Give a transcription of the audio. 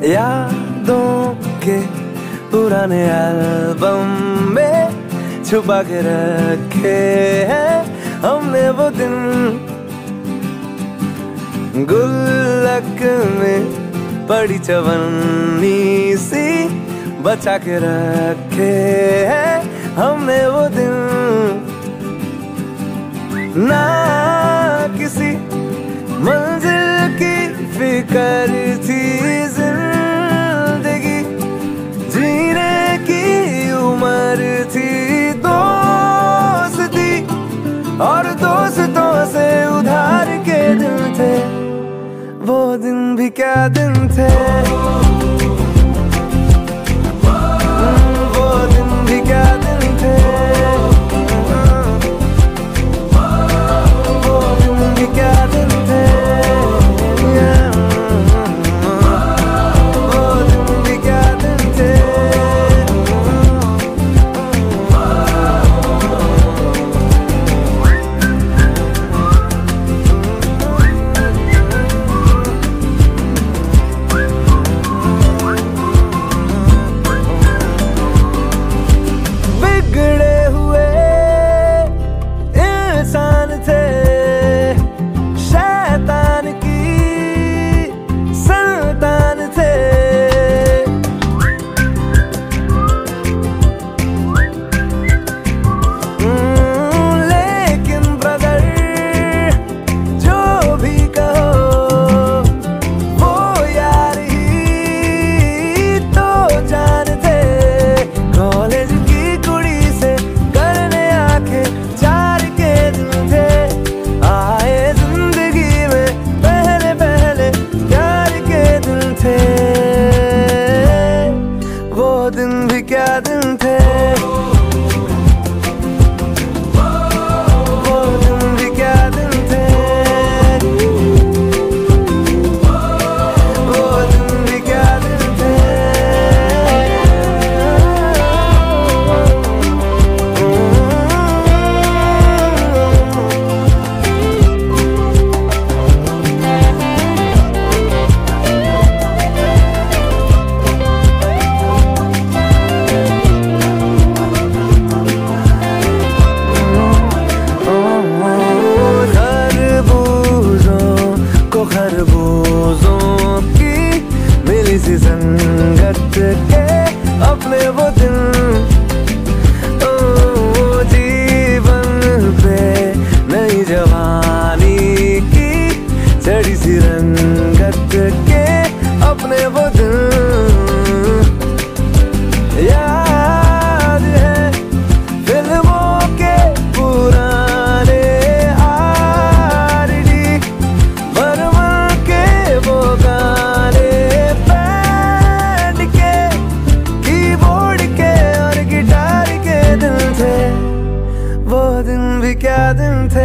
यादों के पुराने एल्बम में छुपा के रखे हैं हमने वो दिन, गुल्लक में पड़ी चवन्नी सी बचा के रखे हैं हमने वो दिन। ना किसी मंजिल की फिक्र थी, जिंदगी जीने की उम्र थी, दोस्ती और दोस्तों से उधार के दिन थे, वो दिन भी क्या दिन थे, वो दिन भी क्या दिन थे, वो दिन भी क्या दिन थे, वो दिन भी क्या दिन थे। वो दिन भी क्या दिन थे, वो दिन भी क्या दिन थे, वो दिन भी क्या दिन थे। खरबूजों की मिली सी संगत के अपने वो दिन, ओ जीवन पे नई जवानी की चढ़ी सी रंगत के अपने वो दिन। याद है फिल्मों के पुराने वो गाने बैंड के, कीबोर्ड के और गिटार के दिन थे, वो दिन भी क्या दिन थे।